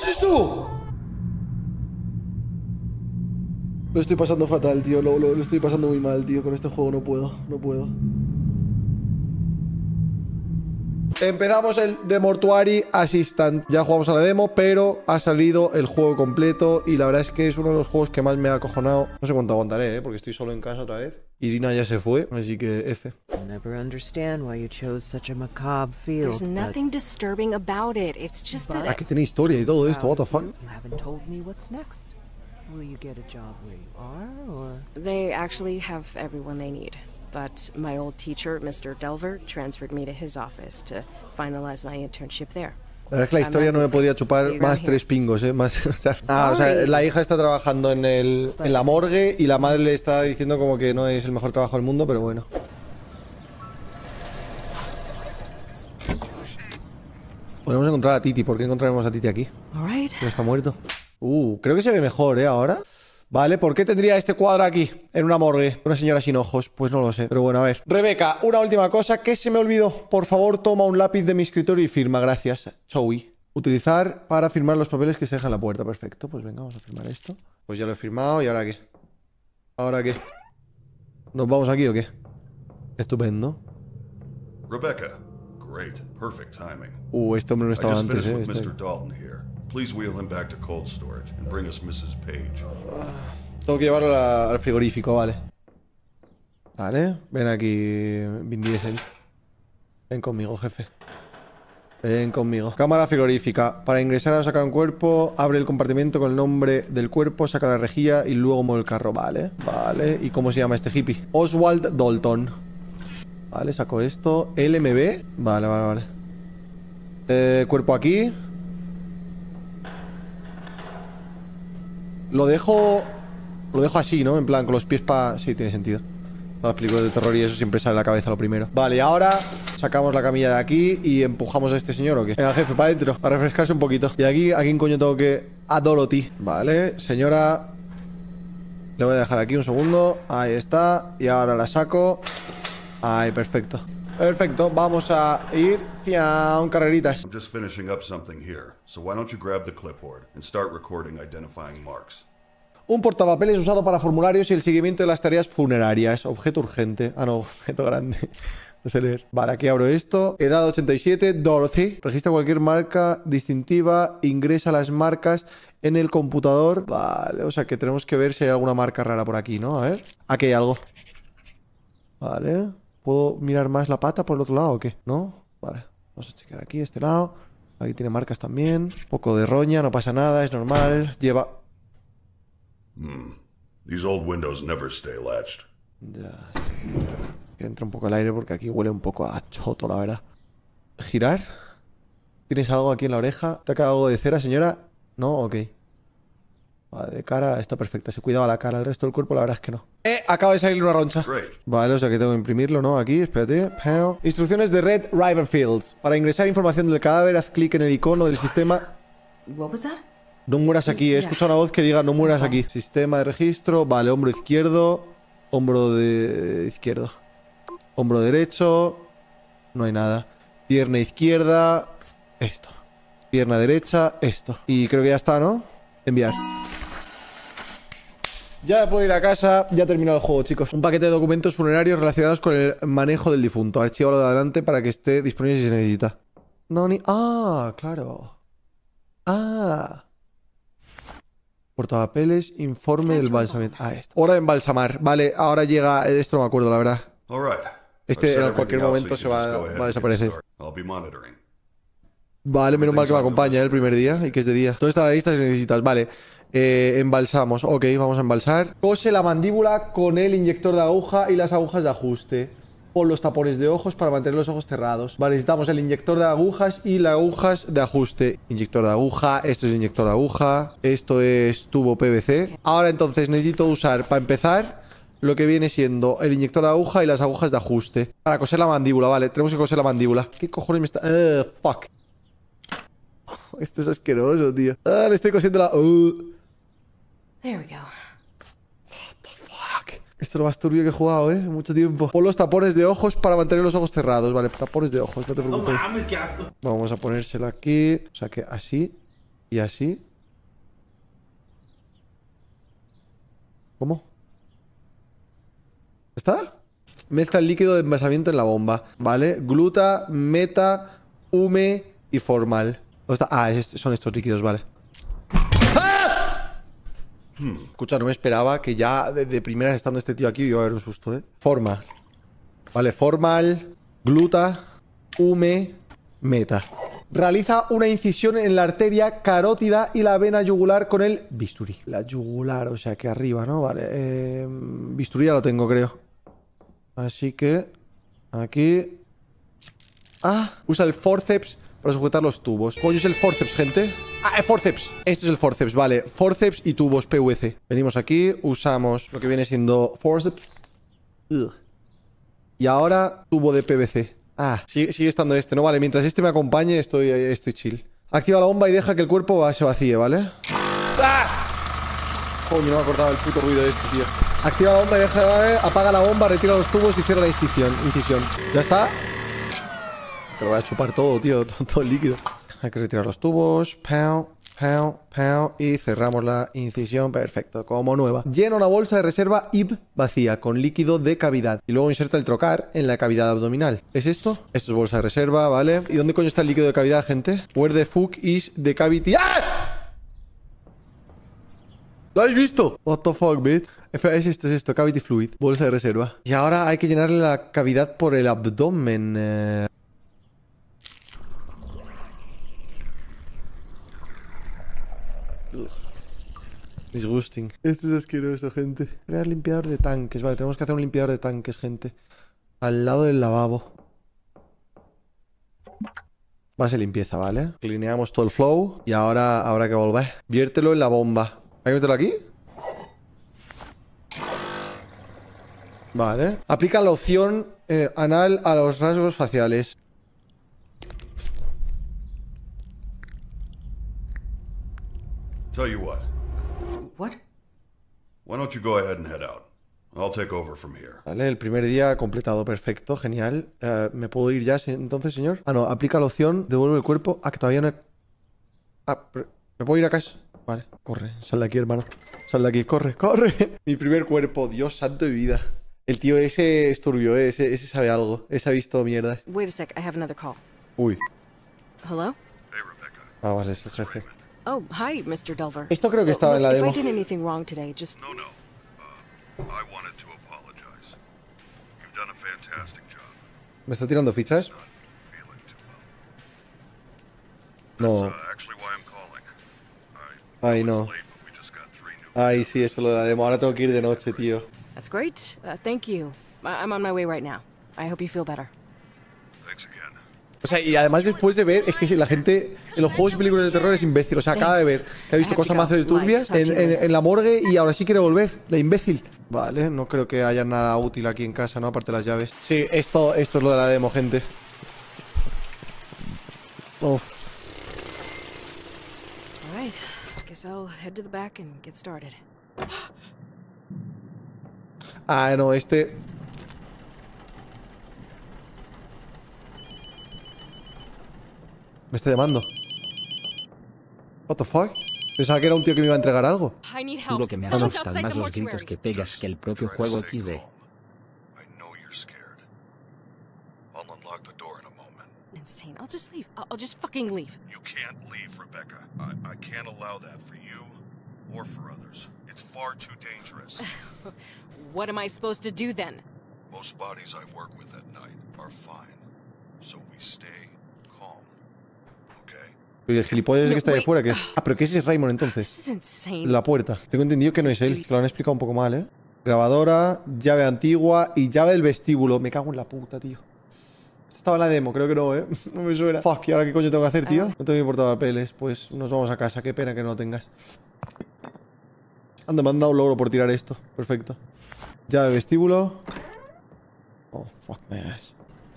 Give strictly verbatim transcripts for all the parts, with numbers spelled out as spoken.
es eso? Lo estoy pasando fatal, tío. Lo, lo, lo estoy pasando muy mal, tío. Con este juego no puedo. No puedo. Empezamos el The Mortuary Assistant. Ya jugamos a la demo, pero ha salido el juego completo. Y la verdad es que es uno de los juegos que más me ha acojonado. No sé cuánto aguantaré, ¿eh? Porque estoy solo en casa otra vez. Irina ya se fue, así que F. Never understand why you chose such a macabre field. There's nothing disturbing about it. It's just that. Ah, que tiene historia y todo esto. What the fuck? You haven't told me what's next. Will you get a job where you are, or? They actually have everyone they need. But my old teacher, Mister Delver, transferred me to his office to finalize my internship there. La verdad es que la historia no me podría chupar más tres pingos, ¿eh? Más, o sea, ah, o sea, la hija está trabajando en, el, en la morgue y la madre le está diciendo como que no es el mejor trabajo del mundo, pero bueno. Podemos encontrar a Titi. ¿Por qué encontraremos a Titi aquí? No está muerto. Uh, creo que se ve mejor, ¿eh? Ahora. Vale, ¿por qué tendría este cuadro aquí, en una morgue? Una señora sin ojos, pues no lo sé. Pero bueno, a ver. Rebeca, una última cosa que se me olvidó. Por favor, toma un lápiz de mi escritorio y firma. Gracias, Zoe. Utilizar para firmar los papeles que se dejan en la puerta. Perfecto, pues venga, vamos a firmar esto. Pues ya lo he firmado, ¿y ahora qué? ¿Ahora qué? ¿Nos vamos aquí o qué? Estupendo. Rebecca, great, perfect timing. Uh, este hombre no estaba antes, eh. Este... mister Dalton here. Please wheel him back to cold storage and bring us missus Page. Tengo que llevarlo a, al frigorífico, vale. Vale, ven aquí, Vin Diesel. Ven conmigo, jefe. Ven conmigo. Cámara frigorífica. Para ingresar o sacar un cuerpo, abre el compartimento con el nombre del cuerpo, saca la rejilla y luego mueve el carro. Vale, vale. ¿Y cómo se llama este hippie? Oswald Dalton. Vale, saco esto. L M B. Vale, vale, vale. Eh, cuerpo aquí. Lo dejo... Lo dejo así, ¿no? En plan, con los pies para... Sí, tiene sentido. Todas las películas de terror y eso siempre sale a la cabeza lo primero. Vale, y ahora sacamos la camilla de aquí y empujamos a este señor, ¿o qué? Venga, jefe, para adentro, a refrescarse un poquito. Y aquí, ¿a quién coño tengo que...? A Dorothy. Vale, señora... Le voy a dejar aquí un segundo. Ahí está. Y ahora la saco. Ahí, perfecto. Perfecto, vamos a ir fiam, carreritas. I'm just finishing up something here, so why don't you grab the clipboard and start recording identifying marks. Un portapapeles usado para formularios y el seguimiento de las tareas funerarias. Objeto urgente. Ah, no, objeto grande. No sé leer. Vale, aquí abro esto. Edad ochenta y siete, Dorothy. Registra cualquier marca distintiva. Ingresa las marcas en el computador. Vale, o sea que tenemos que ver si hay alguna marca rara por aquí, ¿no? A ver. Aquí hay algo. Vale. ¿Puedo mirar más la pata por el otro lado o qué? ¿No? Vale. Vamos a chequear aquí, este lado. Aquí tiene marcas también. Un poco de roña, no pasa nada, es normal. Lleva... Hmm. These old windows never stay latched. Ya, sí. Que entra un poco el aire porque aquí huele un poco a choto, la verdad. ¿Girar? ¿Tienes algo aquí en la oreja? ¿Te ha quedado algo de cera, señora? ¿No? Ok. Vale, de cara está perfecta. Se cuidaba la cara, el resto del cuerpo la verdad es que no. Eh, acaba de salir una roncha. Vale, o sea que tengo que imprimirlo, ¿no? Aquí, espérate. Instrucciones de Red River Fields. Para ingresar información del cadáver, haz clic en el icono del sistema. What was that? No mueras aquí. He escuchado una voz que diga no mueras aquí. Sistema de registro. Vale, hombro izquierdo. Hombro de izquierdo. Hombro derecho. No hay nada. Pierna izquierda. Esto. Pierna derecha. Esto. Y creo que ya está, ¿no? Enviar. Ya puedo ir a casa, ya he terminado el juego, chicos. Un paquete de documentos funerarios relacionados con el manejo del difunto. Archívalo de adelante para que esté disponible si se necesita. No, ni... Ah, claro. Ah. Portapapeles, informe del balsamiento. Ah, esto. Hora de embalsamar. Vale, ahora llega... Esto no me acuerdo, la verdad. Este en cualquier momento se va, va a desaparecer. Vale, menos mal que me acompaña, ¿eh? El primer día y que es de día. ¿Dónde está la lista si necesitas? Vale. Eh, embalsamos, ok, vamos a embalsar. Cose la mandíbula con el inyector de aguja y las agujas de ajuste. Pon los tapones de ojos para mantener los ojos cerrados. Vale, necesitamos el inyector de agujas y las agujas de ajuste. Inyector de aguja, esto es inyector de aguja. Esto es tubo P V C. Ahora entonces necesito usar, para empezar, lo que viene siendo el inyector de aguja y las agujas de ajuste. Para coser la mandíbula, vale, tenemos que coser la mandíbula. ¿Qué cojones me está...? Uh, fuck. Esto es asqueroso, tío. Ah, le estoy cosiendo la... Uh. There we go. What the fuck. Esto es lo más turbio que he jugado, ¿eh? Mucho tiempo. Pon los tapones de ojos para mantener los ojos cerrados. Vale, tapones de ojos, no te preocupes. Vamos a ponérselo aquí. O sea que así. Y así. ¿Cómo? ¿Está? Mezcla el líquido de envasamiento en la bomba. ¿Vale? Gluta, meta, hume y formal. ¿Dónde está? Ah, es, son estos líquidos, vale. ¡Ah! Hmm. Escucha, no me esperaba que ya de, de primeras estando este tío aquí iba a haber un susto, ¿eh? Formal. Vale, formal, gluta, hume, meta. Realiza una incisión en la arteria carótida y la vena yugular con el bisturí. La yugular, o sea que arriba, ¿no? Vale. Eh, bisturí ya lo tengo, creo. Así que... Aquí... Ah, usa el forceps para sujetar los tubos. Coño, es el forceps, gente. Ah, el forceps. Esto es el forceps, vale. Forceps y tubos P V C. Venimos aquí, usamos lo que viene siendo forceps. Ugh. Y ahora tubo de P V C. Ah, sigue, sigue estando este, ¿no? Vale, mientras este me acompañe estoy, estoy chill. Activa la bomba y deja que el cuerpo se vacíe, ¿vale? ¡Ah! Coño, no me acordaba el puto ruido de este, tío. Activa la bomba y deja... Apaga la bomba, retira los tubos y cierra la incisión. incisión. ¿Ya está? Te lo voy a chupar todo, tío. Todo, todo el líquido. Hay que retirar los tubos. Pow, pow, pow. Y cerramos la incisión. Perfecto. Como nueva. Llena una bolsa de reserva I B vacía con líquido de cavidad. Y luego inserta el trocar en la cavidad abdominal. ¿Es esto? Esto es bolsa de reserva, ¿vale? ¿Y dónde coño está el líquido de cavidad, gente? Where the fuck is the cavity? ¡Ah! ¿Lo habéis visto? What the fuck, bitch. Espera, es esto, es esto. Cavity fluid. Bolsa de reserva. Y ahora hay que llenarle la cavidad por el abdomen. Eh... Disgusting. Esto es asqueroso, gente. Crear limpiador de tanques. Vale, tenemos que hacer un limpiador de tanques, gente. Al lado del lavabo. Base limpieza, ¿vale? Clineamos todo el flow. Y ahora habrá que volver. Viértelo en la bomba. ¿Hay que meterlo aquí? Vale. Aplica la opción eh, anal a los rasgos faciales. Tell you what. What? Why don't you go ahead and head out? I'll take over from here. Vale, el primer día completado. Perfecto, genial. Uh, ¿Me puedo ir ya entonces, señor? Ah, no. Aplica la opción, devuelve el cuerpo. Ah, que todavía no he... Ah, pero... ¿Me puedo ir a casa? Vale, corre. Sal de aquí, hermano. Sal de aquí, corre, corre. Mi primer cuerpo. Dios santo de vida. El tío ese es turbio, ¿eh? Ese, ese sabe algo. Ese ha visto mierdas. Wait a sec, I have another call. Uy. Hello? Hey, Rebecca. Ah, vale, es el jefe. Oh, hi, mister Delver. Esto creo que estaba en la Look, demo. if I did anything wrong today, just... No, no. Uh, I wanted to apologize. You've done a fantastic job. ¿Me está tirando fichas? Not feeling too well. No. That's uh, actually why I'm calling. I Ay, know no. it's late, but we just got three new Ay, sí, esto lo de la demo. Ahora tengo que ir de noche, tío. That's great. Uh, thank you. I I'm on my way right now. I hope you feel better. Thanks again. O sea, y además después de ver, es que la gente en los juegos y películas de terror es imbécil. O sea, acaba de ver que ha visto cosas más turbias en, en, en la morgue y ahora sí quiere volver. La imbécil. Vale, no creo que haya nada útil aquí en casa, ¿no? Aparte de las llaves. Sí, esto, esto es lo de la demo, gente. Uf. All right. Guess I'll head to the back and get started. Ah, no, este... Me está llamando. What the fuck? Pensaba que era un tío que me iba a entregar algo. I need help. Juro que me Someone's asustan outside más the los gritos mortuary. que pegas que el propio Try to juego stay equis de. calm. I know you're scared. I'll unlock the door in a moment. Insane. I'll just leave. I'll, I'll just fucking leave. You can't leave, Rebecca. I, I can't allow that for you or for others. It's far too dangerous. What am I supposed to do then? Most bodies I work with at night are fine. So we stay calm. Okay? ¿Y el gilipollas ese que está ahí Wait. afuera qué? Ah, pero ¿qué es Raymond This entonces? is insane. De la puerta. Tengo entendido que no es él. Que lo han explicado un poco mal, ¿eh? Grabadora, llave antigua y llave del vestíbulo. Me cago en la puta, tío. Esto estaba en la demo, creo que no, ¿eh? No me suena. Fuck, ¿y ahora qué coño tengo que hacer, tío? No tengo mi portapapeles. Pues nos vamos a casa. Qué pena que no lo tengas. Anda, me han dado un logro por tirar esto. Perfecto. Llave de vestíbulo. Oh, fuck my ass.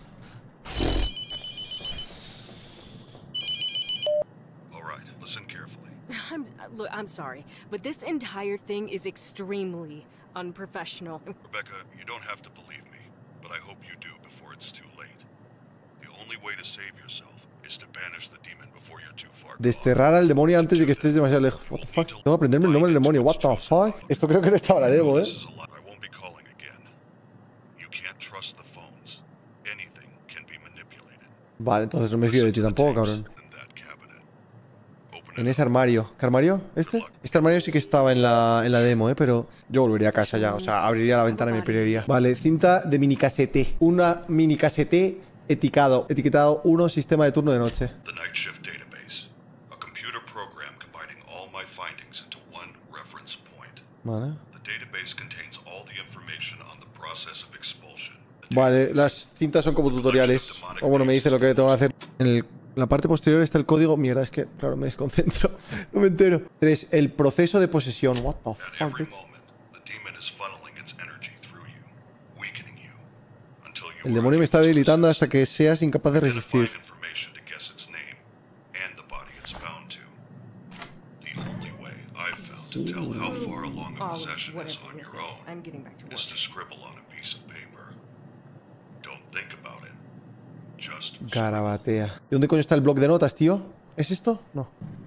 All right, listen carefully. I'm look. I'm sorry, but this entire thing is extremely unprofessional. Rebecca, you don't have to believe me, but I hope you do before it's too late. The only way to save yourself is to banish the demon before you're too far Desterrar al demonio antes de que estés demasiado lejos. What the fuck. Tengo que aprenderme el nombre del demonio. What the fuck. Esto creo que no estaba en la demo, ¿eh? This is a lot. I won't be calling again. You can't trust the phones. Anything can be manipulated. Vale, entonces no me fío de ti tampoco, cabrón. In that cabinet. Open En it ese armario. ¿Qué armario? ¿Este? Este armario sí que estaba en la, en la demo, ¿eh? Pero yo volvería a casa ya. O sea, abriría la ventana y me piraría. Vale, cinta de mini casete. Una mini casete etiquetado. Etiquetado uno, sistema de turno de noche. the night shift database. A computer program combining all my findings into one reference point. Vale. The database contains all the information on the process of expulsion. Vale, las cintas son como tutoriales. O bueno, me dice lo que tengo que hacer. En el- la parte posterior está el código. Mierda, es que, claro, me desconcentro. No me entero. tres. El proceso de posesión. What the At fuck, every bitch? moment, the demon is funneling its energy through you, weakening you, until you El are demonio me está unable to debilitando resist. hasta que seas incapaz de resistir. Identifying information to guess its name and the body it's bound to. The only way I've found to tell how far along a All of possession is whatever on this your is. own I'm getting back to work. is to scribble on a piece of paper. Don't think about it. Just Garabatea. ¿Y dónde coño está el bloc de notas, tío? ¿Es esto? No.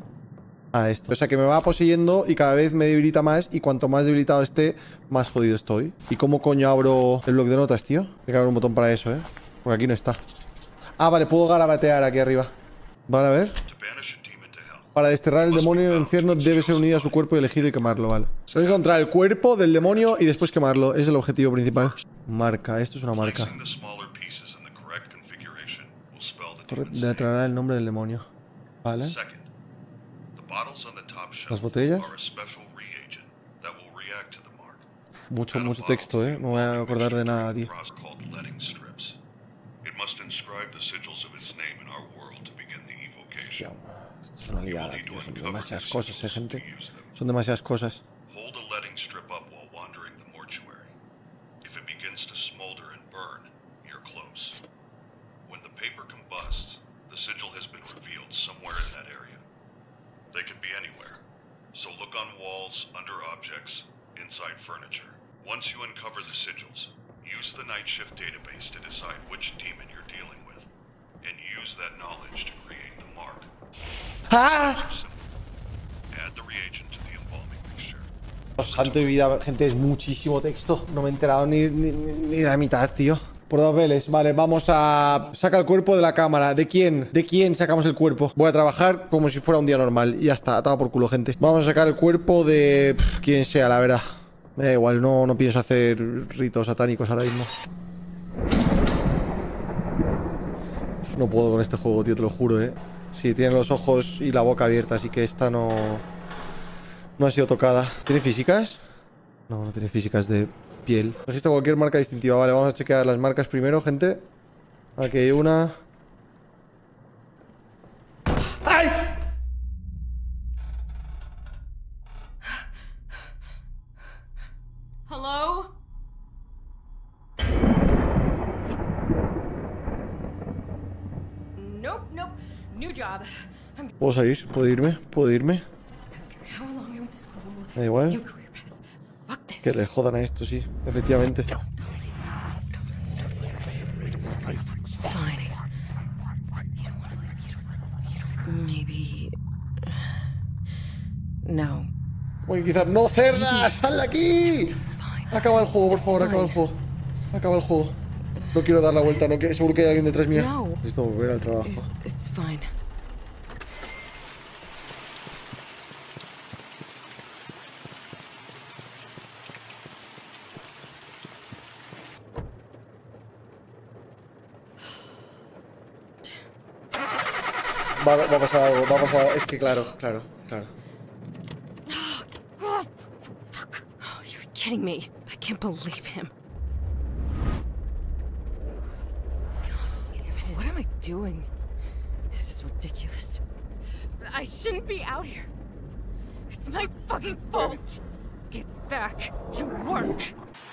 Ah, esto. O sea, que me va poseyendo y cada vez me debilita más. Y cuanto más debilitado esté, más jodido estoy. ¿Y cómo coño abro el bloc de notas, tío? Tiene que haber un botón para eso, ¿eh? Porque aquí no está. Ah, vale, puedo garabatear aquí arriba. Vale, a ver. to banish a demon to hell. Para desterrar el demonio del infierno debe ser unido a su cuerpo y elegido y quemarlo, vale. Tengo que encontrar el cuerpo del demonio y después quemarlo. Ese es el objetivo principal. Marca, esto es una marca. Placing the smaller pieces in the correct configuration will spell the Corre- demon's name. Deletreará el nombre del demonio. Vale. Second, the bottles on the top shelf Las botellas. are a special reagent that will react to the mark. Mucho, mucho texto, ¿eh? No me voy a acordar de nada, tío. Process called letting strips. It must inscribe the sigils of its name in our world to begin the Hostia, evocation. esto es una liada, Need to tío. Son uncover demasiadas these cosas, eh, sigils gente. to use them. Son demasiadas cosas. Hold a letting strip up while wandering the mortuary. If it begins to smolder and burn, you're close. When the paper combusts, the sigil has been revealed somewhere in that area. They can be anywhere, so look on walls, under objects, inside furniture. Once you uncover the sigils, use the night shift database to decide which demon you're dealing with, and use that knowledge to create the mark. ¡Ah! Add the reagent to the embalming mixture. Santo de vida, gente, es muchísimo texto. No me he enterado ni, ni, ni- ni de la mitad, tío. Por dos veles, vale, vamos a... Saca el cuerpo de la cámara. ¿De quién? ¿De quién sacamos el cuerpo? Voy a trabajar como si fuera un día normal. Y ya está, atado por culo, gente. Vamos a sacar el cuerpo de... pff, quien sea, la verdad. Me da igual, no, no pienso hacer ritos satánicos ahora mismo. No puedo con este juego, tío, te lo juro, eh. Sí, tiene los ojos y la boca abierta, así que esta no... No ha sido tocada. ¿Tiene físicas? No, no tiene físicas de piel. Registra cualquier marca distintiva. Vale, vamos a chequear las marcas primero, gente. Aquí hay una. ¡Ay! Hello? Nope, nope. New job. I'm ¿Puedo salir? ¿Puedo irme? ¿Puedo irme? how long I went to school. Me da igual. New career path. Fuck this. Que le jodan a esto, sí. Efectivamente. Fine. You don't wanna, you don't, you don't, maybe. No. Oye, quizás. ¡No, cerda! ¡Sal de aquí! It's fine. Acaba el juego, por favor, acaba el juego. Acaba el juego. No quiero dar la vuelta, no que seguro que hay alguien detrás mía. No. Necesito volver al trabajo. It's, it's fine. Va, va a pasar algo, va a pasar. Es que claro, claro, claro. Oh, fuck. Oh, you're kidding me. I can't believe him. What am I doing? This is ridiculous. I shouldn't be out here. It's my fucking fault. Get back to work.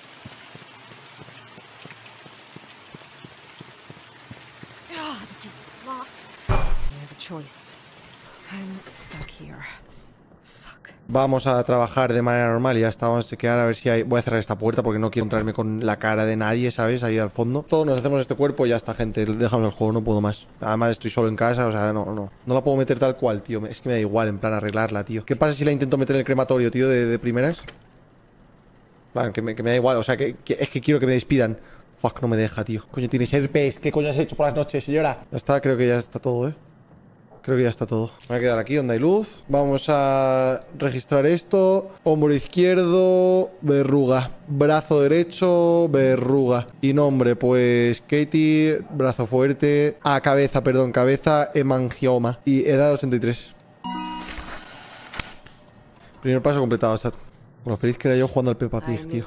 Ah, the gate's locked. I have a choice. I'm stuck here. Fuck. Vamos a trabajar de manera normal y ya está. Vamos a chequear a ver si hay... Voy a cerrar esta puerta porque no quiero entrarme con la cara de nadie, ¿sabes? Ahí al fondo. Todos nos hacemos este cuerpo y ya está, gente. Dejamos el juego, no puedo más. Además estoy solo en casa, o sea, no, no. No la puedo meter tal cual, tío. Es que me da igual, en plan, arreglarla, tío. ¿Qué pasa si la intento meter en el crematorio, tío, de, de primeras? Vale, que me, que me da igual. O sea, que, que es que quiero que me despidan. Fuck, no me deja, tío. Coño, tienes herpes. ¿Qué coño has hecho por las noches, señora? Ya está, creo que ya está todo, ¿eh? Creo que ya está todo. Me voy a quedar aquí donde hay luz. Vamos a registrar esto. Hombro izquierdo, verruga. Brazo derecho, verruga. Y nombre, pues Katie, brazo fuerte. Ah, cabeza, perdón, cabeza, hemangioma. Y edad ochenta y tres. Primer paso completado, chat. Con lo feliz que era yo jugando al Peppa Pig, tío.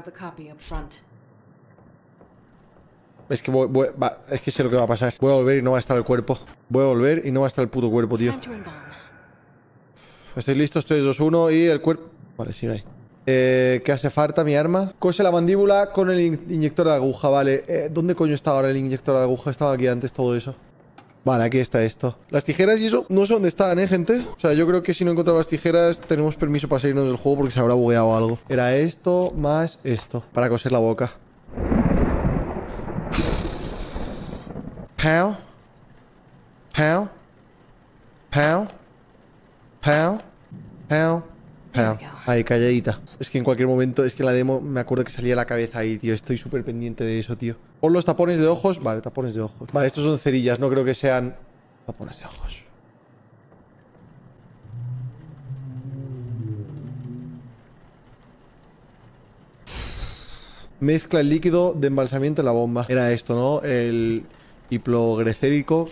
Es que voy, voy, va, es que sé lo que va a pasar. Voy a volver y no va a estar el cuerpo. Voy a volver y no va a estar el puto cuerpo, tío. ¿Estáis listos? tres, dos, uno y el cuerpo... Vale, sigue ahí. Eh, ¿Qué hace falta mi arma? Cose la mandíbula con el in inyector de aguja, vale. Eh, ¿Dónde coño está ahora el inyector de aguja? Estaba aquí antes todo eso. Vale, aquí está esto. Las tijeras y eso no sé dónde están, ¿eh, gente? O sea, yo creo que si no encontramos las tijeras tenemos permiso para salirnos del juego porque se habrá bugueado algo. Era esto más esto para coser la boca. Pow. Pow. Pow. Pow. Pow. Pow. Ahí, calladita. Es que en cualquier momento, es que la demo me acuerdo que salía la cabeza ahí, tío. Estoy súper pendiente de eso, tío. Pon los tapones de ojos. Vale, tapones de ojos. Vale, estos son cerillas, no creo que sean tapones de ojos. Mezcla el líquido de embalsamiento en la bomba. Era esto, ¿no? El hiplogrecérico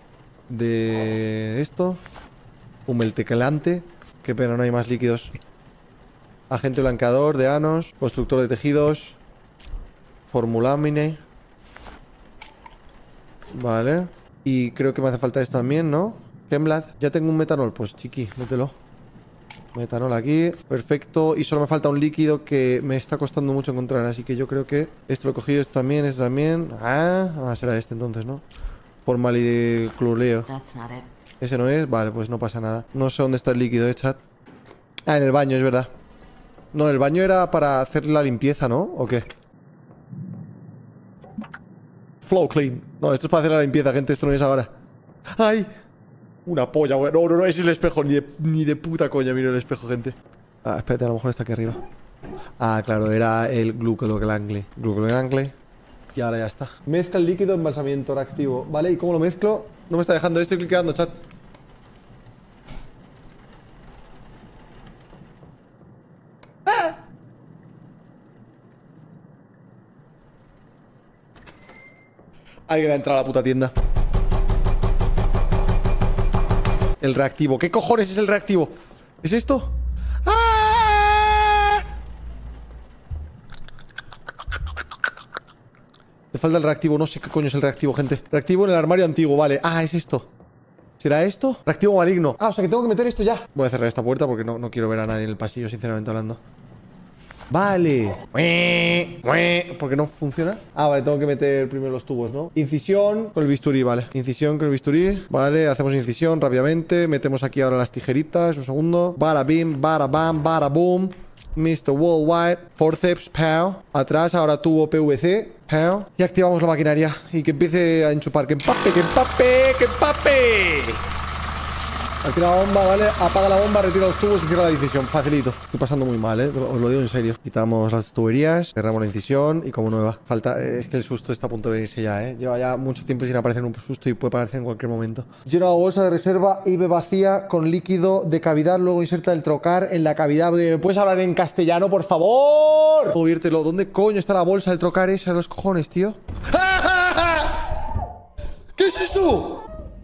de esto. Humeltequelante. Qué pena, no hay más líquidos. Agente blanqueador de anos. Constructor de tejidos. Formulámine. Vale. Y creo que me hace falta esto también, ¿no? Chemblad. Ya tengo un metanol. Pues chiqui, mételo. Metanol aquí. Perfecto. Y solo me falta un líquido que me está costando mucho encontrar. Así que yo creo que esto lo he cogido. Esto también, esto también. Ah, ah será este entonces, ¿no? Formalidecloreo. Ese no es. Vale, pues no pasa nada. No sé dónde está el líquido, ¿eh, chat? Ah, en el baño, es verdad. No, el baño era para hacer la limpieza, ¿no? ¿O qué? Flow clean. No, esto es para hacer la limpieza, gente. Esto no es ahora. ¡Ay! Una polla, güey. No, no, no, ese es el espejo. Ni de, ni de puta coña miro el espejo, gente. Ah, espérate, a lo mejor está aquí arriba. Ah, claro, era el glucolangle. Glucolangle. Y ahora ya está. Mezcla el líquido embalsamiento reactivo. Vale, ¿y cómo lo mezclo? No me está dejando. Estoy clicando, chat. ¡Ah! Alguien ha entrado a la puta tienda. El reactivo. ¿Qué cojones es el reactivo? ¿Es esto? ¡Ah! Me falta el reactivo. No sé qué coño es el reactivo, gente. Reactivo en el armario antiguo. Vale. Ah, es esto. ¿Será esto? Reactivo maligno. Ah, o sea que tengo que meter esto ya. Voy a cerrar esta puerta porque no, no quiero ver a nadie en el pasillo, sinceramente hablando. Vale. ¿Por qué no funciona? Ah, vale, tengo que meter primero los tubos, ¿no? Incisión con el bisturí, vale. Incisión con el bisturí. Vale, hacemos incisión rápidamente. Metemos aquí ahora las tijeritas. Un segundo. Bada bim, bada bam, bada boom. mister Worldwide. Forceps, pow. Atrás, ahora tubo P V C. Pow. Y activamos la maquinaria. Y que empiece a enchupar. ¡Que empape, que empape, que empape! Activa la bomba, ¿vale? Apaga la bomba, retira los tubos y cierra la incisión. Facilito. Estoy pasando muy mal, ¿eh? Os lo digo en serio. Quitamos las tuberías, cerramos la incisión y como nueva. Falta... Es que el susto está a punto de venirse ya, ¿eh? Lleva ya mucho tiempo sin aparecer un susto y puede aparecer en cualquier momento. Llena la bolsa de reserva I B vacía con líquido de cavidad. Luego inserta el trocar en la cavidad. ¿Me puedes hablar en castellano, por favor? Conviértelo. ¿Dónde coño está la bolsa del trocar esa de los cojones, tío? ¿Qué es eso?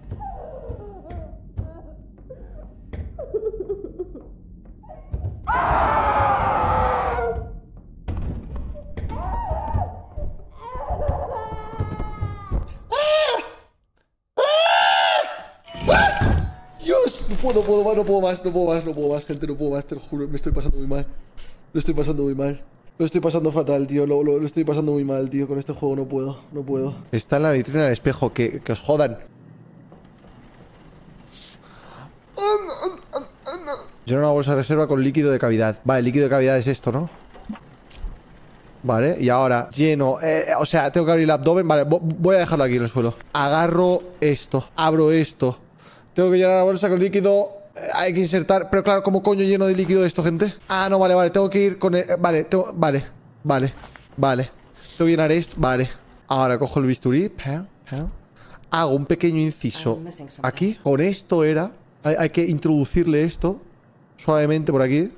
Dios, no puedo, no puedo más, no puedo más, no puedo más, no puedo más, gente, no puedo más, te lo juro, me estoy pasando muy mal. Lo estoy pasando muy mal. Lo estoy pasando fatal, tío, lo, lo, lo estoy pasando muy mal, tío, con este juego no puedo, no puedo. Está en la vitrina del espejo, que, que os jodan. Llenar una bolsa de reserva con líquido de cavidad. Vale, el líquido de cavidad es esto, ¿no? Vale, y ahora lleno, eh, o sea, tengo que abrir el abdomen. Vale, voy a dejarlo aquí en el suelo. Agarro esto, abro esto. Tengo que llenar la bolsa con líquido. eh, Hay que insertar, pero claro, ¿cómo coño lleno de líquido esto, gente? Ah, no, vale, vale, tengo que ir con el, eh, Vale, tengo, vale, vale, vale. Tengo que llenar esto, vale. Ahora cojo el bisturí, pam, pam. Hago un pequeño inciso aquí. Con esto era, hay, hay que introducirle esto suavemente por aquí.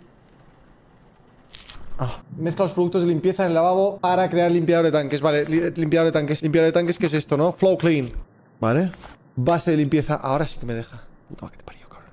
Ah, mezcla los productos de limpieza en el lavabo para crear limpiador de tanques. Vale, li limpiador de tanques. Limpiador de tanques, ¿qué es esto, no? Flow clean. Vale. Base de limpieza. Ahora sí que me deja. Puta, que te parió, cabrón.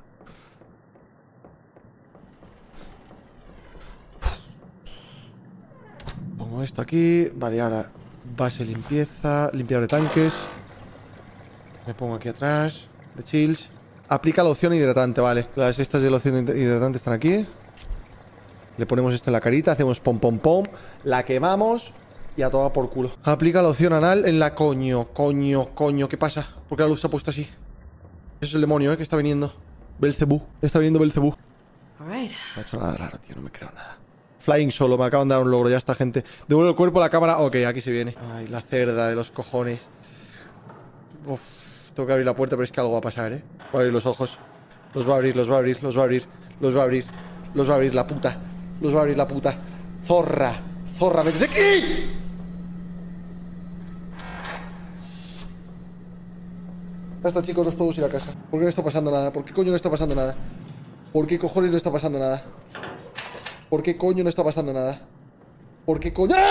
Pongo esto aquí. Vale, ahora base de limpieza. Limpiador de tanques. Me pongo aquí atrás. De chills. Aplica loción hidratante, vale. Las estas de loción hidratante están aquí. Le ponemos esto en la carita, hacemos pom pom pom, la quemamos y a tomar por culo. Aplica loción anal en la coño, coño, coño. ¿Qué pasa? ¿Por qué la luz se ha puesto así? Eso es el demonio, ¿eh? Que está viniendo. Belcebú. Está viniendo Belcebú. No ha hecho nada raro, tío. No me creo nada. Flying solo. Me acaban de dar un logro. Ya está, gente. Devuelve el cuerpo a la cámara. Ok, aquí se viene. Ay, la cerda de los cojones. Uf. Tengo que abrir la puerta, pero es que algo va a pasar, ¿eh? Va a abrir los ojos. Los va a abrir, los va a abrir, los va a abrir. Los va a abrir. Los va a abrir la puta. Los va a abrir la puta. Zorra. Zorra, métete aquí. Ya está, chicos, nos podemos ir a casa. ¿Por qué no está pasando nada? ¿Por qué coño no está pasando nada? ¿Por qué cojones no está pasando nada? ¿Por qué coño no está pasando nada? ¿Por qué coño?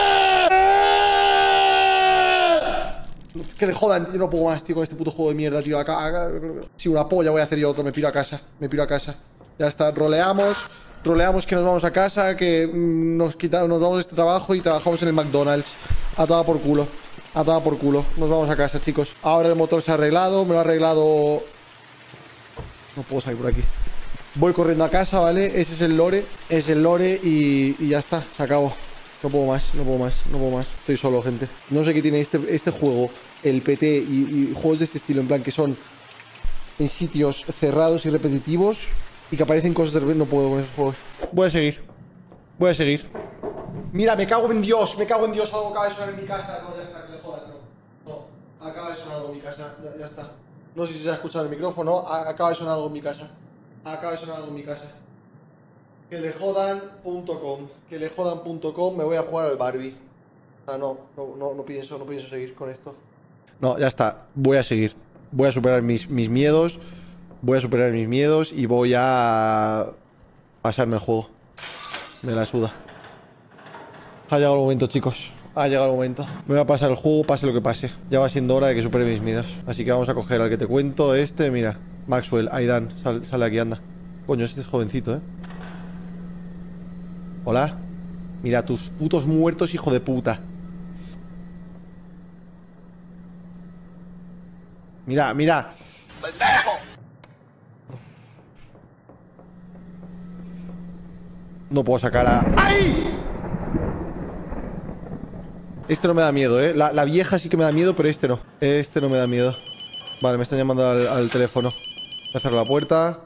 Que le jodan, yo no puedo más, tío, con este puto juego de mierda, tío. Acá, acá. Sí, una polla, voy a hacer yo otro. Me piro a casa. Me piro a casa. Ya está, roleamos. Roleamos que nos vamos a casa, que mmm, nos quitamos, nos vamos de este trabajo y trabajamos en el McDonald's. A toda por culo. A toda por culo. Nos vamos a casa, chicos. Ahora el motor se ha arreglado. Me lo ha arreglado... No puedo salir por aquí. Voy corriendo a casa, ¿vale? Ese es el lore. Es el lore y, y ya está. Se acabó. No puedo más, no puedo más, no puedo más. Estoy solo, gente. No sé qué tiene este, este juego, el P T y, y juegos de este estilo, en plan que son en sitios cerrados y repetitivos y que aparecen cosas de repente. No puedo con esos juegos. Voy a seguir. Voy a seguir. Mira, me cago en Dios, me cago en Dios. Algo acaba de sonar en mi casa. No, ya está, que le jodan, no. No, acaba de sonar algo en mi casa. Ya, ya está. No sé si se ha escuchado en el micrófono. Acaba de sonar algo en mi casa. Acaba de sonar algo en mi casa. Que le jodan punto com. Que le jodan punto com. Me voy a jugar al Barbie. O sea, no, no, no, no pienso, no pienso seguir con esto. No, ya está. Voy a seguir. Voy a superar mis, mis miedos. Voy a superar mis miedos y voy a pasarme el juego. Me la suda. Ha llegado el momento, chicos. Ha llegado el momento. Me voy a pasar el juego, pase lo que pase. Ya va siendo hora de que supere mis miedos. Así que vamos a coger al que te cuento. Este, mira. Maxwell, Aidan. Sal, sale aquí, anda. Coño, este es jovencito, ¿eh? Hola. Mira, tus putos muertos, hijo de puta. Mira, mira. No puedo sacar a... ¡Ay! Este no me da miedo, ¿eh? La, la vieja sí que me da miedo, pero este no. Este no me da miedo. Vale, me están llamando al, al teléfono. Voy a cerrar la puerta.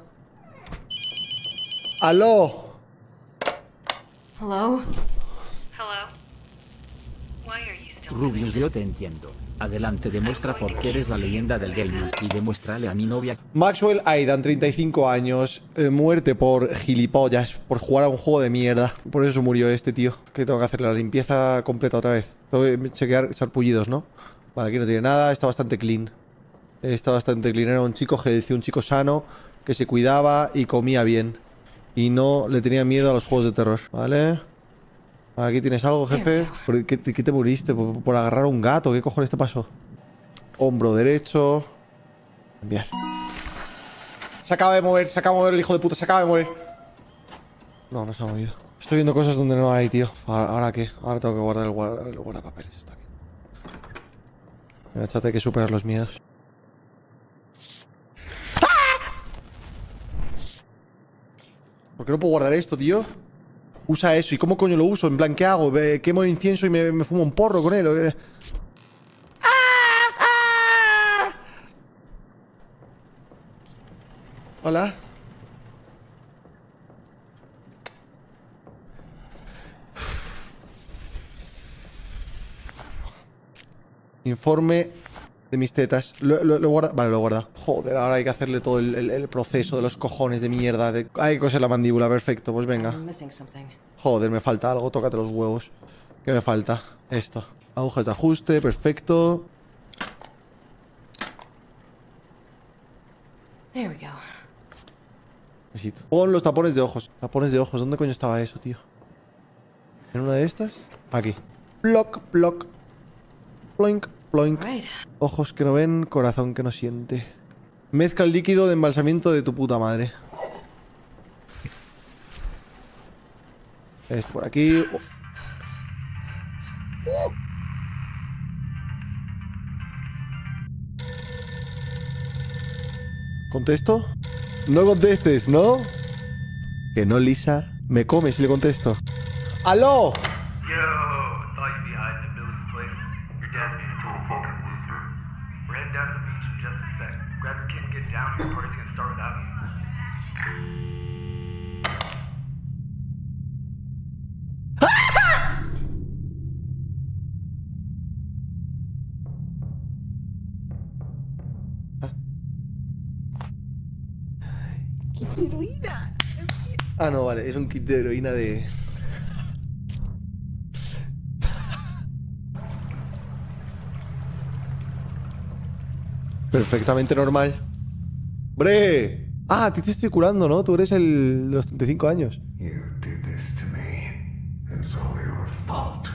¡Aló! Hello? Hello? Why are you still Rubius, yo te entiendo. Adelante, demuestra por qué eres la leyenda del gaming y demuéstrale a mi novia. Maxwell Aidan, treinta y cinco años, eh, muerte por gilipollas, por jugar a un juego de mierda. Por eso murió este tío. Que tengo que hacerle la limpieza completa otra vez. Tengo que chequear sarpullidos, ¿no? Vale, aquí no tiene nada, está bastante clean. Está bastante clean, era un chico healthy, un chico sano, que se cuidaba y comía bien. Y no le tenía miedo a los juegos de terror, ¿vale? Aquí tienes algo, jefe. ¿Por qué, qué te muriste? ¿Por, por agarrar a un gato? ¿Qué cojones te pasó? Hombro derecho. Enviar. Se acaba de mover, se acaba de mover el hijo de puta, se acaba de mover. No, no se ha movido. Estoy viendo cosas donde no hay, tío. ¿Ahora, ahora qué? Ahora tengo que guardar el, guarda, el guardapapeles. Esto aquí. Venga, échate, hay que superar los miedos. ¿Por qué no puedo guardar esto, tío? Usa eso. ¿Y cómo coño lo uso? En plan, ¿qué hago? ¿Quemo el incienso y me, me fumo un porro con él? ¡Ah! ¡Ah! Hola. Informe de mis tetas. Lo, lo, lo guarda. Vale, lo guarda. Joder, ahora hay que hacerle todo el, el, el proceso de los cojones de mierda. De... Hay que coser la mandíbula, perfecto. Pues venga. I'm missing something. Joder, me falta algo. Tócate los huevos. ¿Qué me falta? Esto. Agujas de ajuste, perfecto. There we go. Necesito. Pon los tapones de ojos. Tapones de ojos. ¿Dónde coño estaba eso, tío? ¿En una de estas? Aquí. Block, block. Ploink, ploink. Right. Ojos que no ven, corazón que no siente. Mezcla el líquido de embalsamiento de tu puta madre. Este por aquí. Oh. ¿Contesto? No contestes, ¿no? Que no, Lisa. Me come si le contesto. ¡Aló! Yo, thought you'd be hiding at Billy's place. Your dad's being a total fucking loser. We're heading down to the beach in just a sec. Grab your kid and get down here. The party's gonna start without you. Ah, no, vale. Es un kit de heroína de... Perfectamente normal. ¡Bre! Ah, a ti te estoy curando, ¿no? Tú eres el de los treinta y cinco años. You did this to me. It's all your fault.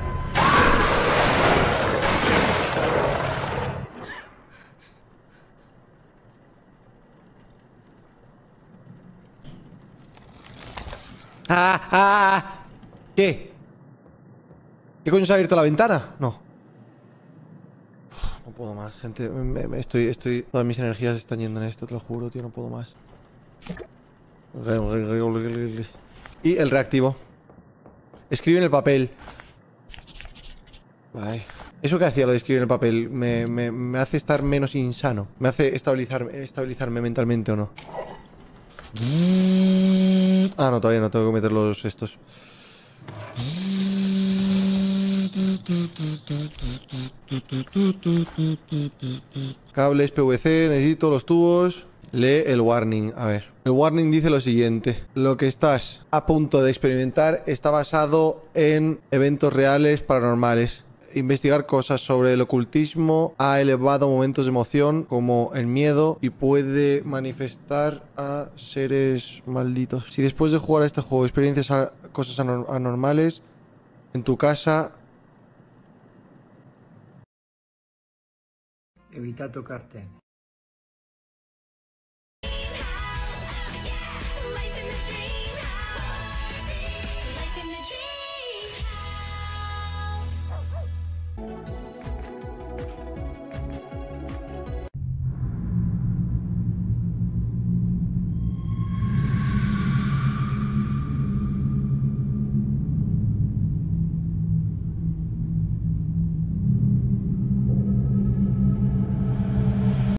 ¡Ah! ¡Ah! ¿Qué? ¿Qué coño se ha abierto la ventana? No. Uf, no puedo más, gente. Me, me estoy, estoy... Todas mis energías están yendo en esto, te lo juro, tío. No puedo más. Y el reactivo. Escribe en el papel. Vale. ¿Eso que hacía lo de escribir en el papel? Me, me, me hace estar menos insano. Me hace estabilizarme, estabilizarme mentalmente o no. Ah, no, todavía no tengo que meter los estos. Cables P V C, necesito los tubos. Lee el warning, a ver. El warning dice lo siguiente: lo que estás a punto de experimentar está basado en eventos reales paranormales. Investigar cosas sobre el ocultismo ha elevado momentos de emoción como el miedo y puede manifestar a seres malditos. Si después de jugar a este juego experiencias a cosas anor- anormales en tu casa... Evita tocarte.